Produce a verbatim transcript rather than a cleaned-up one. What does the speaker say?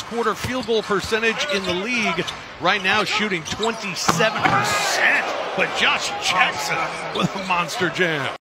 quarter field goal percentage in the league. Right now shooting twenty-seven percent. But Josh Jackson with a monster jam.